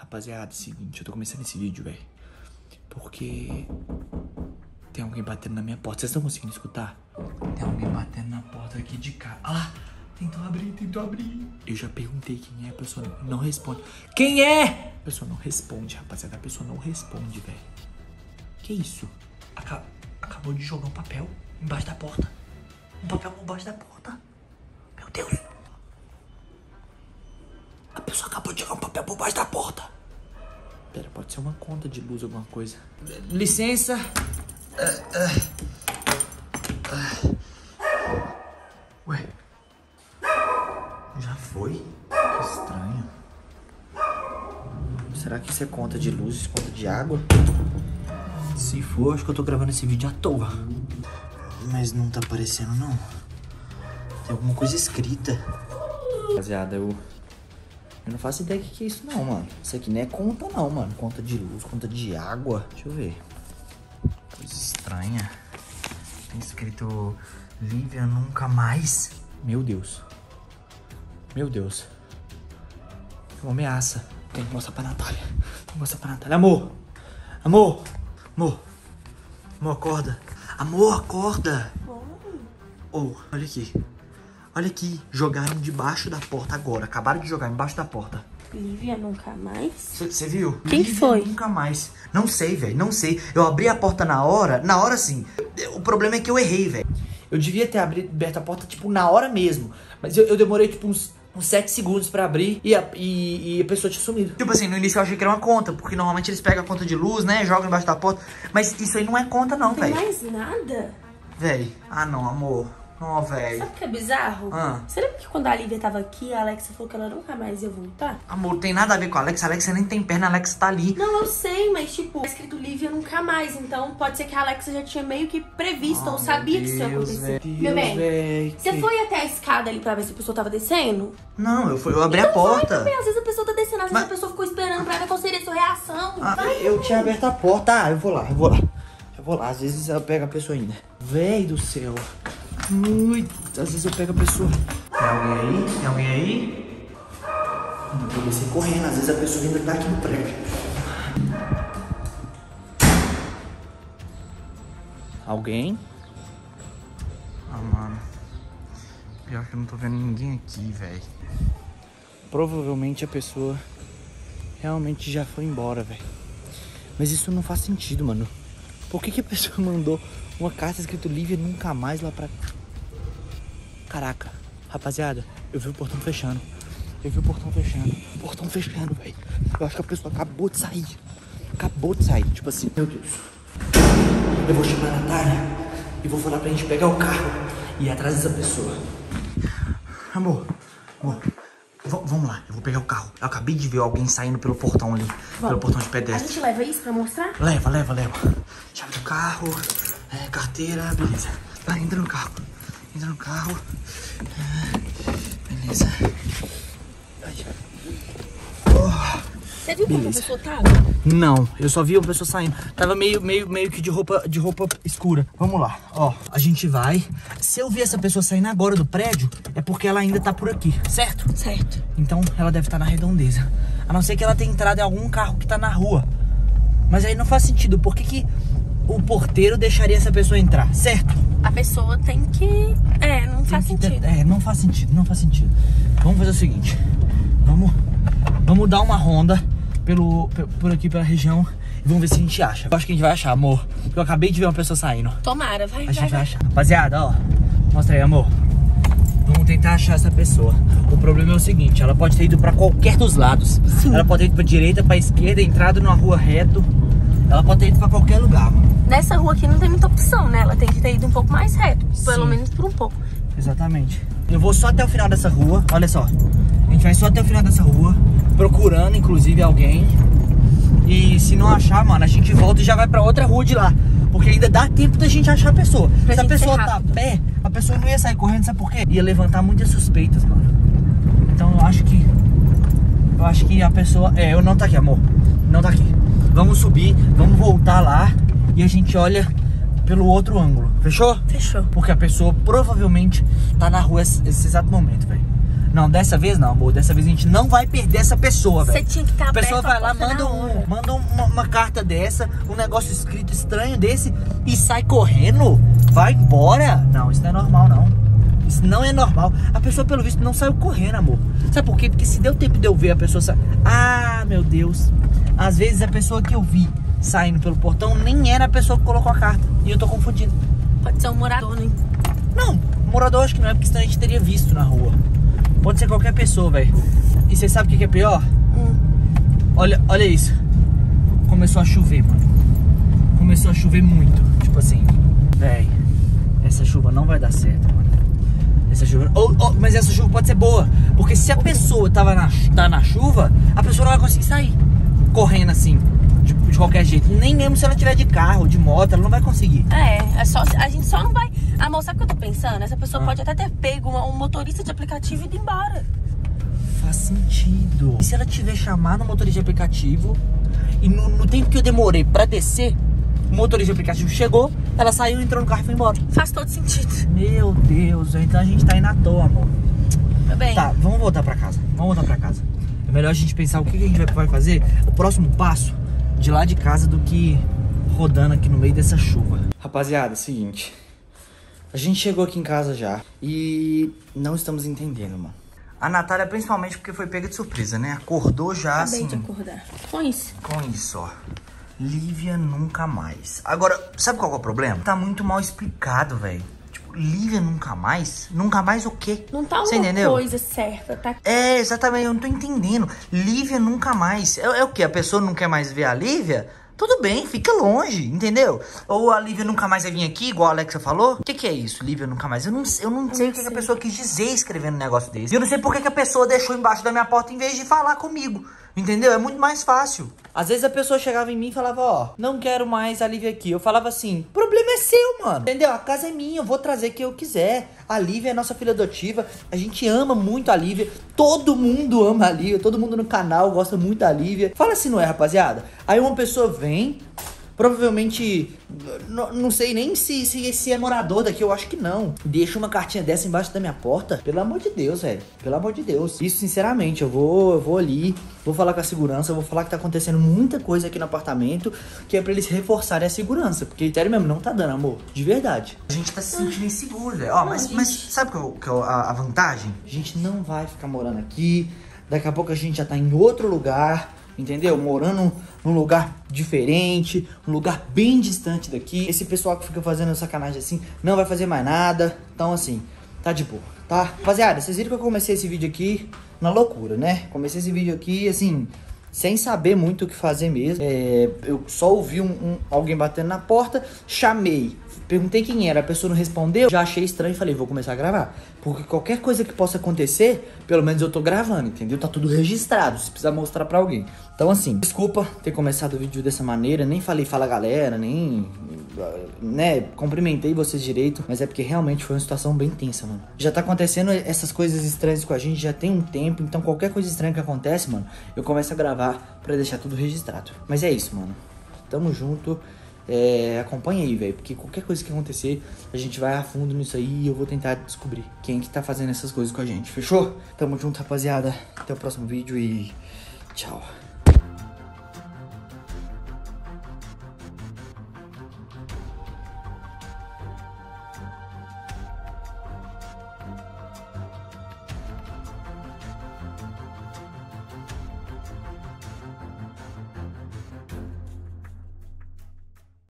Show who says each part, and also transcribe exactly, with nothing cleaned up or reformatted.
Speaker 1: Rapaziada, é o seguinte, eu tô começando esse vídeo, velho, porque tem alguém batendo na minha porta. Vocês estão conseguindo escutar? Tem alguém batendo na porta aqui de casa. Ah lá, tentou abrir, tentou abrir. Eu já perguntei quem é, a pessoa não responde. Quem é? A pessoa não responde, rapaziada. A pessoa não responde, velho. Que isso? Acab Acabou de jogar um papel embaixo da porta. Um papel embaixo da porta. Meu Deus. A pessoa acabou de jogar um papel por baixo da porta. Pera, pode ser uma conta de luz, alguma coisa. Licença. Uh, uh, uh. Ué. Já foi? Que estranho. Será que isso é conta de luz, conta de água? Se for, acho que eu tô gravando esse vídeo à toa. Mas não tá aparecendo, não. Tem alguma coisa escrita. Rapaziada, eu... Eu não faço ideia do que, que é isso não, mano. Isso aqui não é conta não, mano. Conta de luz, conta de água. Deixa eu ver. Coisa estranha. Tem escrito Lívia nunca mais. Meu Deus. Meu Deus. É uma ameaça. Tem que mostrar pra Natália. Tem que mostrar pra Natália. Amor. Amor. Amor. Amor, acorda. Amor, acorda. Oh, olha aqui. Olha aqui, jogaram debaixo da porta agora. Acabaram de jogar embaixo da porta.
Speaker 2: Lívia nunca mais?
Speaker 1: Você viu?
Speaker 2: Quem
Speaker 1: Lívia
Speaker 2: foi?
Speaker 1: Nunca mais. Não sei, velho, não sei. Eu abri a porta na hora, na hora sim. O problema é que eu errei, velho. Eu devia ter aberto a porta, tipo, na hora mesmo. Mas eu, eu demorei, tipo, uns, uns sete segundos pra abrir e a, e, e a pessoa tinha sumido. Tipo assim, no início eu achei que era uma conta, porque normalmente eles pegam a conta de luz, né, jogam embaixo da porta. Mas isso aí não é conta não, velho.
Speaker 2: Não tem mais nada?
Speaker 1: Velho, ah não, amor. Não, velho.
Speaker 2: Sabe o que é bizarro?
Speaker 1: Ah.
Speaker 2: Você lembra que quando a Lívia tava aqui, a Alexa falou que ela nunca mais ia voltar?
Speaker 1: Amor, não tem nada a ver com a Alexa. A Alexa nem tem perna, a Alexa tá ali.
Speaker 2: Não, eu sei, mas tipo, tá escrito Lívia nunca mais. Então pode ser que a Alexa já tinha meio que previsto, oh, ou sabia que isso ia acontecer. Meu bem, véio, você que... foi até a escada ali pra ver se a pessoa tava descendo?
Speaker 1: Não, eu, fui, eu abri
Speaker 2: então,
Speaker 1: a porta.
Speaker 2: Vai, às vezes a pessoa tá descendo, às vezes
Speaker 1: mas...
Speaker 2: a pessoa ficou esperando pra ver qual seria a sua reação.
Speaker 1: Ah,
Speaker 2: vai,
Speaker 1: eu
Speaker 2: vai.
Speaker 1: tinha aberto a porta. Ah, eu vou lá, eu vou lá. Eu vou lá, às vezes eu pego a pessoa ainda. Véi do céu. Muito. Às vezes eu pego a pessoa. Tem alguém aí? Tem alguém aí? Eu comecei correndo, às vezes a pessoa ainda tá aqui no prédio. Alguém? Ah, mano. Pior que eu não tô vendo ninguém aqui, velho. Provavelmente a pessoa realmente já foi embora, velho. Mas isso não faz sentido, mano. Por que que a pessoa mandou uma carta escrito Lívia nunca mais lá pra... Caraca, rapaziada, eu vi o portão fechando. Eu vi o portão fechando. O portão fechando, velho. Eu acho que a pessoa acabou de sair. Acabou de sair, tipo assim. Meu Deus. Eu vou chamar a Natália e vou falar pra gente pegar o carro e ir atrás dessa pessoa. Amor, amor, v vamos lá, eu vou pegar o carro. Eu acabei de ver alguém saindo pelo portão ali. Vamos. Pelo portão de pedestre.
Speaker 2: A gente leva isso pra mostrar?
Speaker 1: Leva, leva, leva. Chave do carro, é, carteira, beleza. Vai, entra no carro. Entra no carro. Beleza. Oh,
Speaker 2: você viu como a pessoa tava?
Speaker 1: Não, eu só vi uma pessoa saindo. Tava meio, meio, meio que de roupa, de roupa escura. Vamos lá, ó. A gente vai. Se eu ver essa pessoa saindo agora do prédio, é porque ela ainda tá por aqui, certo?
Speaker 2: Certo.
Speaker 1: Então ela deve estar na redondeza. A não ser que ela tenha entrado em algum carro que tá na rua. Mas aí não faz sentido. Por que que o porteiro deixaria essa pessoa entrar, certo?
Speaker 2: A pessoa tem que... É, não tem faz sentido.
Speaker 1: É, não faz sentido, não faz sentido. Vamos fazer o seguinte. Vamos, vamos dar uma ronda pelo, por aqui pela região e vamos ver se a gente acha. Eu acho que a gente vai achar, amor. Porque eu acabei de ver uma pessoa saindo.
Speaker 2: Tomara, vai,
Speaker 1: A
Speaker 2: vai,
Speaker 1: gente vai,
Speaker 2: vai
Speaker 1: achar. Rapaziada, ó. Mostra aí, amor. Vamos tentar achar essa pessoa. O problema é o seguinte, ela pode ter ido pra qualquer dos lados. Sim. Ela pode ter ido pra direita, pra esquerda, entrado numa rua reto. Ela pode ter ido pra qualquer lugar, mano.
Speaker 2: Nessa rua aqui não tem muita opção, né? Ela tem que ter ido um pouco mais reto. Sim. Pelo menos por um pouco.
Speaker 1: Exatamente. Eu vou só até o final dessa rua. Olha só. A gente vai só até o final dessa rua. Procurando, inclusive, alguém. E se não achar, mano, a gente volta e já vai pra outra rua de lá. Porque ainda dá tempo da gente achar a pessoa. Pra se a pessoa tá a pé, a pessoa não ia sair correndo, sabe por quê? Ia levantar muitas suspeitas, mano. Então eu acho que... Eu acho que a pessoa... É, eu não tá aqui, amor. Não tá aqui. Vamos subir, vamos voltar lá e a gente olha pelo outro ângulo. Fechou?
Speaker 2: Fechou.
Speaker 1: Porque a pessoa provavelmente tá na rua esse, esse exato momento, velho. Não, dessa vez não, amor. Dessa vez a gente não vai perder essa pessoa, velho.
Speaker 2: Você tinha que estar
Speaker 1: A pessoa vai
Speaker 2: aberto
Speaker 1: lá,
Speaker 2: a porta
Speaker 1: manda,
Speaker 2: na
Speaker 1: um,
Speaker 2: hora.
Speaker 1: manda uma, uma carta dessa, um negócio escrito estranho desse e sai correndo, vai embora. Não, isso não é normal, não. Isso não é normal. A pessoa, pelo visto, não saiu correndo, amor. Sabe por quê? Porque se deu tempo de eu ver a pessoa sa... Ah, meu Deus. Às vezes a pessoa que eu vi saindo pelo portão nem era a pessoa que colocou a carta. E eu tô confundindo.
Speaker 2: Pode ser um morador, né?
Speaker 1: Não, morador acho que não é, porque senão a gente teria visto na rua. Pode ser qualquer pessoa, velho. E você sabe o que que é pior?
Speaker 2: Hum.
Speaker 1: Olha, olha isso. Começou a chover, mano. Começou a chover muito. Tipo assim, véi, essa chuva não vai dar certo, mano. Essa chuva... Oh, oh, mas essa chuva pode ser boa. Porque se a pessoa tava na, tá na chuva, a pessoa não vai conseguir sair correndo assim, de, de qualquer jeito. Nem mesmo se ela tiver de carro, de moto, ela não vai conseguir.
Speaker 2: É, é só, a gente só não vai... Amor, sabe o que eu tô pensando? Essa pessoa
Speaker 1: Ah.
Speaker 2: pode até ter pego uma, um motorista de aplicativo e ido embora.
Speaker 1: Faz sentido. E se ela tiver chamado o motorista de aplicativo e no, no tempo que eu demorei pra descer, o motorista de aplicativo chegou, ela saiu, entrou no carro e foi embora.
Speaker 2: Faz todo sentido.
Speaker 1: Meu Deus, então a gente tá indo à toa, amor.
Speaker 2: Meu bem.
Speaker 1: Tá, vamos voltar pra casa. Vamos voltar pra casa. É melhor a gente pensar o que a gente vai fazer, o próximo passo, de lá de casa do que rodando aqui no meio dessa chuva. Rapaziada, é o seguinte. A gente chegou aqui em casa já e não estamos entendendo, mano. A Natália, principalmente porque foi pega de surpresa, né? Acordou já
Speaker 2: Acabei
Speaker 1: assim...
Speaker 2: de acordar. Com isso.
Speaker 1: Com isso, ó. Lívia nunca mais. Agora, sabe qual que é o problema? Tá muito mal explicado, velho. Tipo, Lívia nunca mais? Nunca mais o quê?
Speaker 2: Não tá
Speaker 1: Você
Speaker 2: uma
Speaker 1: entendeu?
Speaker 2: coisa certa, tá?
Speaker 1: É, exatamente, eu não tô entendendo. Lívia nunca mais. É, é o quê? A pessoa não quer mais ver a Lívia? Tudo bem, fica longe, entendeu? Ou a Lívia nunca mais vai vir aqui, igual a Alexa falou? O que que é isso, Lívia nunca mais? Eu não, eu não sei o que, que a pessoa quis dizer escrevendo um negócio desse. E eu não sei por que, que a pessoa deixou embaixo da minha porta em vez de falar comigo. Entendeu? É muito mais fácil. Às vezes a pessoa chegava em mim e falava, ó, não quero mais a Lívia aqui. Eu falava assim, o problema é seu, mano. Entendeu? A casa é minha, eu vou trazer quem eu quiser. A Lívia é nossa filha adotiva. A gente ama muito a Lívia. Todo mundo ama a Lívia. Todo mundo no canal gosta muito da Lívia. Fala se não é, rapaziada. Aí uma pessoa vem... Provavelmente, não sei nem se, se, se é morador daqui, eu acho que não. Deixa uma cartinha dessa embaixo da minha porta. Pelo amor de Deus, velho. Pelo amor de Deus. Isso, sinceramente, eu vou, eu vou ali, vou falar com a segurança, eu vou falar que tá acontecendo muita coisa aqui no apartamento, que é pra eles reforçarem a segurança. Porque, sério mesmo, não tá dando, amor. De verdade. A gente tá se sentindo inseguro, velho. Ó, mas, mas sabe qual que é a, a vantagem? A gente não vai ficar morando aqui. Daqui a pouco a gente já tá em outro lugar. Entendeu? Morando num lugar diferente, um lugar bem distante daqui. Esse pessoal que fica fazendo sacanagem assim não vai fazer mais nada. Então assim, tá de boa, tá? Rapaziada, vocês viram que eu comecei esse vídeo aqui na loucura, né? Comecei esse vídeo aqui assim, sem saber muito o que fazer mesmo. É, eu só ouvi um, um, alguém batendo na porta, chamei. Perguntei quem era, a pessoa não respondeu. Já achei estranho e falei, vou começar a gravar. Porque qualquer coisa que possa acontecer, pelo menos eu tô gravando, entendeu? Tá tudo registrado, se precisar mostrar pra alguém. Então assim, desculpa ter começado o vídeo dessa maneira. Nem falei fala galera, nem... né, cumprimentei vocês direito. Mas é porque realmente foi uma situação bem tensa, mano. Já tá acontecendo essas coisas estranhas com a gente já tem um tempo. Então qualquer coisa estranha que acontece, mano, eu começo a gravar pra deixar tudo registrado. Mas é isso, mano. Tamo junto. É, acompanha aí, velho, porque qualquer coisa que acontecer, a gente vai a fundo nisso aí e eu vou tentar descobrir quem que tá fazendo essas coisas com a gente, fechou? Tamo junto, rapaziada, até o próximo vídeo e tchau.